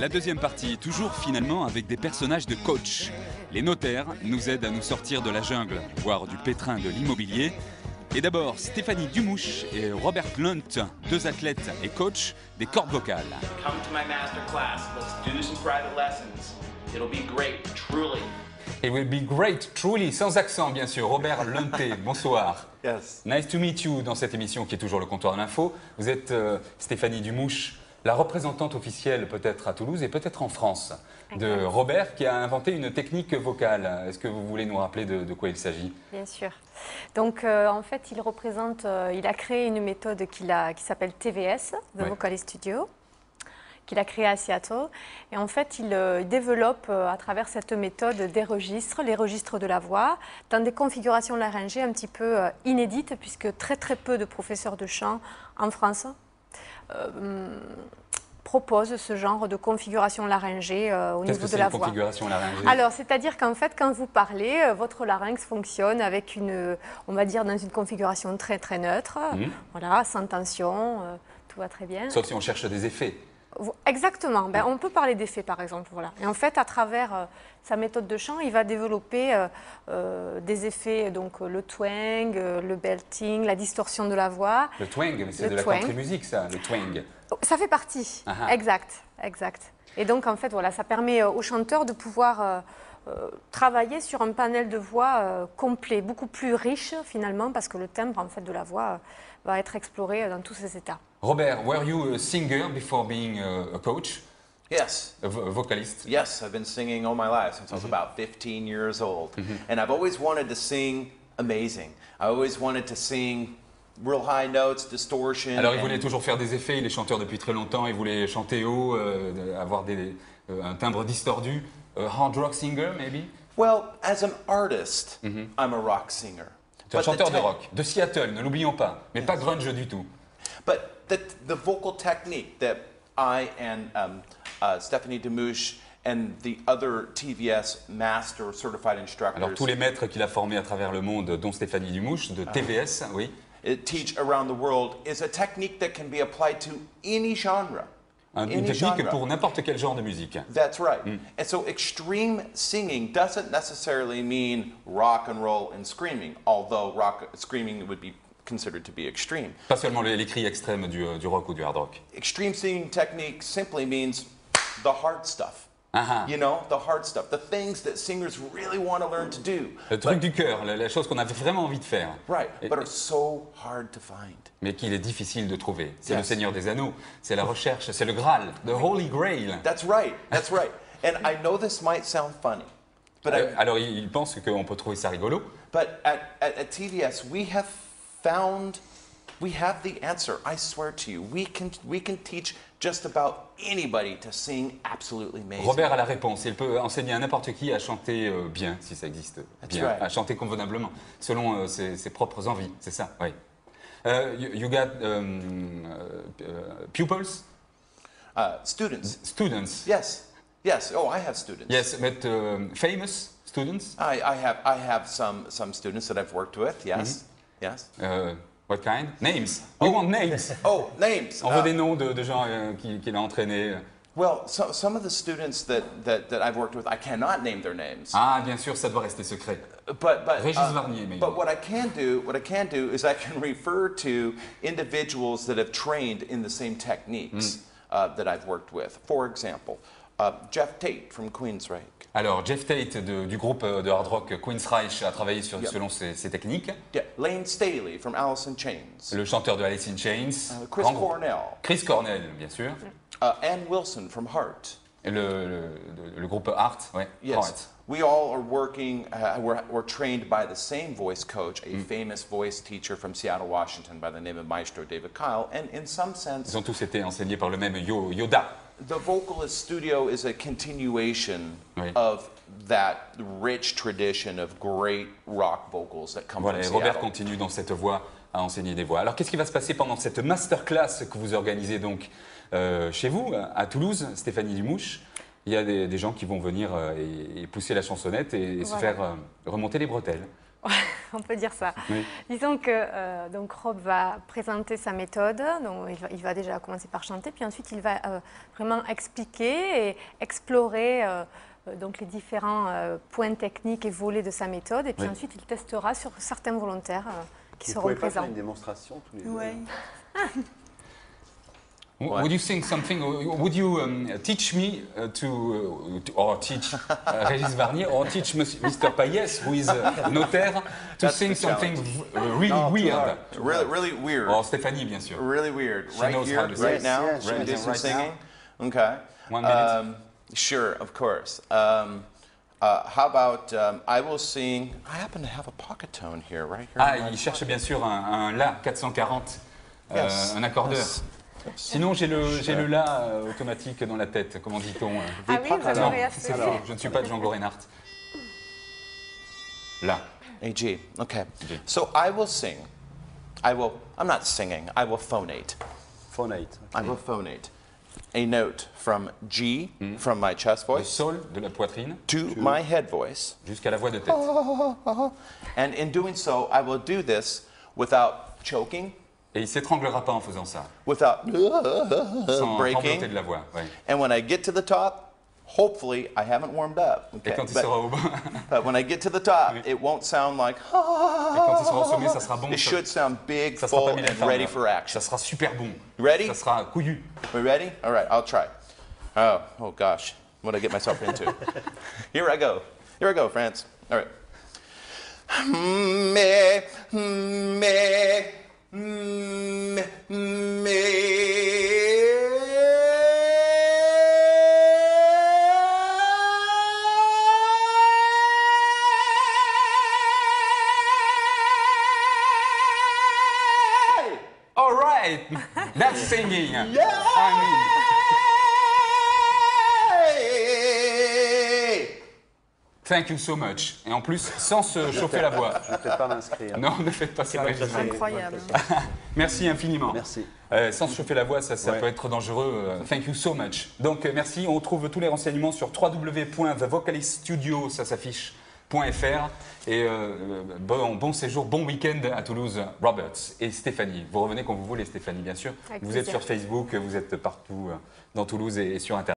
La deuxième partie, toujours finalement avec des personnages de coach. Les notaires nous aident à nous sortir de la jungle, voire du pétrin de l'immobilier. Et d'abord, Stéphanie Dumouche et Robert Lunt, deux athlètes et coachs des cordes vocales. Come to my master class. Let's do some private lessons. It'll be great, truly. It will be great, truly, sans accent bien sûr. Robert Lunté, bonsoir. Yes. Nice to meet you dans cette émission qui est toujours le comptoir de l'info. Vous êtes Stéphanie Dumouche, la représentante officielle peut-être à Toulouse et peut-être en France de Robert qui a inventé une technique vocale. Est-ce que vous voulez nous rappeler de quoi il s'agit? Bien sûr. Donc en fait, il a créé une méthode qui s'appelle TVS, The Vocal Studio, qu'il a créé à Seattle. Et en fait, il développe à travers cette méthode des registres, les registres de la voix, dans des configurations laryngées un petit peu inédites, puisque très peu de professeurs de chant en France proposent ce genre de configuration laryngée au niveau de la voix. Configuration laryngée? Alors, c'est-à-dire qu'en fait, quand vous parlez, votre larynx fonctionne avec on va dire, dans une configuration très neutre, voilà, sans tension, tout va très bien. Sauf si on cherche des effets. Exactement. Ben, on peut parler d'effets, par exemple. Voilà. Et en fait, à travers sa méthode de chant, il va développer des effets, donc le twang, le belting, la distorsion de la voix. Le twang, mais c'est de la country music, ça, le twang. Ça fait partie. Exact. Et donc, en fait, voilà, ça permet aux chanteurs de pouvoir travailler sur un panel de voix complet, beaucoup plus riche, finalement, parce que le timbre, en fait, de la voix va être exploré dans tous ses états. Robert, were you a singer before being a coach? Yes. A vocalist? Yes, I've been singing all my life since I was about 15 years old. And I've always wanted to sing amazing. I always wanted to sing real high notes, distortion. Alors il voulait toujours faire des effets, il est chanteur depuis très longtemps, il voulait chanter haut, avoir un timbre distordu. A hard rock singer, maybe? Well, as an artist, I'm a rock singer. C'est un chanteur de rock, de Seattle, ne l'oublions pas, mais pas grunge du tout. But the vocal technique that I and Stephanie Dumouche and the other TVS master certified instructors. Alors tous les maîtres qu'il a formés à travers le monde, dont Stéphanie Dumouche, de TVS, oui. Teach around the world is a technique that can be applied to any genre. Une technique pour n'importe quel genre de musique. That's right. And so extreme singing doesn't necessarily mean rock and roll and screaming, although screaming would be considered to be extreme. Pas seulement les cris extrêmes du rock ou du hard rock. Extreme singing technique simply means the hard stuff. You know, the hard stuff, the things that singers really want to learn to do. Le truc du cœur, la chose qu'on a vraiment envie de faire. Right, but are so hard to find. Mais qu'il est difficile de trouver. C'est le Seigneur des Anneaux, c'est la recherche, c'est le Graal, the Holy Grail. That's right, that's right. And I know this might sound funny, but alors il pense qu'on peut trouver ça rigolo. But at TVS, we have the answer. I swear to you, we can teach just about anybody to sing absolutely amazing. Robert a la réponse. Il peut enseigner à n'importe qui à chanter bien, si ça existe bien, à chanter convenablement, selon ses propres envies. C'est ça, oui. You got pupils? Students. Students. Yes. Oh, I have students. Yes, but famous students? I have some students that I've worked with. Yes. Yes. What kind? Names. We want names. Oh, names. On veut des noms de gens qu'il a entraînés. Well, some of the students that I've worked with, I cannot name their names. Ah, bien sûr, ça doit rester secret. Régis Varnier, maybe. But what I can do is I can refer to individuals that have trained in the same techniques that I've worked with. For example, Jeff Tate from Queensryche. Alors, Jeff Tate du groupe de hard rock Queensryche a travaillé selon ses techniques. Yeah. Lane Staley from Alice in Chains. Le chanteur de Alice in Chains. Chris Cornell. Chris Cornell, bien sûr. Ann Wilson from Heart. Et le groupe Heart, ouais. Yes. Heart. We all are working, we're trained by the same voice coach, a famous voice teacher from Seattle, Washington by the name of Maestro David Kyle, and in some sense... Ils ont tous été enseignés par le même Yoda. The Vocalist Studio is a continuation of that rich tradition of great rock vocals that come from Seattle. Robert continue dans cette voie à enseigner des voix. Alors qu'est-ce qui va se passer pendant cette masterclass que vous organisez donc chez vous, à Toulouse, Stéphanie Dumouche? Il y a des gens qui vont venir et pousser la chansonnette et se faire remonter les bretelles. on peut dire ça. Oui. Disons que donc Rob va présenter sa méthode, donc il va déjà commencer par chanter, puis ensuite il va vraiment expliquer et explorer donc les différents points techniques et volets de sa méthode, et puis Oui. ensuite il testera sur certains volontaires qui Vous seront pouvez pas faire présents. une démonstration tous les deux? Ouais. Would you sing something? Would you teach me or teach Régis Varnier or teach Mr. Payès, who is a notaire, to That's sing the something really No, too weird? hard. Really weird. Or Stéphanie, bien sûr. Really weird. She Right knows here, how to right sing. now. Yes, Should we yes, do yes. some Right singing? Okay. 1 minute. Sure, of course. How about I will sing? I happen to have a pocket tone here, right here. Ah, in my il cherche pocket. bien sûr un La 440, Yes. un accordeur. Yes. Sinon, j'ai le La automatique dans la tête, comment dit-on Ah oui, vous Non, aurez assez. c'est faux, je ne suis pas Django Reinhardt. La. A G. Okay. G. So I will sing. I'm not singing. I will phonate. Phonate. I will phonate a note from G, from my chest Le voice, sol de la poitrine to my head voice. jusqu'à la voix de tête. And in doing so, I will do this without choking, Et il s'étranglera pas en faisant ça, without sans breaking. trembloter de la voix. Ouais. And when I get to the top, hopefully I haven't warmed up. Et Okay? quand il sera au bas, But when I get to the top, Oui. it won't sound like. et quand il sera au sommet, ça sera bon. It Ça, should sound big, ça sera full, pas Mylène and Farmer. ready for action. Ça sera super bon. Ready? Ça sera couillu. We ready? All right, I'll try. Oh gosh, what did I get myself into? Here I go. Here I go, France. All right. Me, me, me, me. All right, that's singing. Yeah! I mean, thank you so much. Et en plus, sans se chauffer la voix. Je vais peut-être pas m'inscrire. Non, ne faites pas ça. Régis. Incroyable. Merci infiniment. Merci. Sans se chauffer la voix, ça Ouais. peut être dangereux. Thank you so much. Donc merci, on trouve tous les renseignements sur www.thevocaliststudio, ça s'affiche, .fr. Et bon séjour, bon week-end à Toulouse, Roberts et Stéphanie. Vous revenez quand vous voulez, Stéphanie, bien sûr. Avec Vous êtes plaisir. sur Facebook, vous êtes partout dans Toulouse et sur Internet.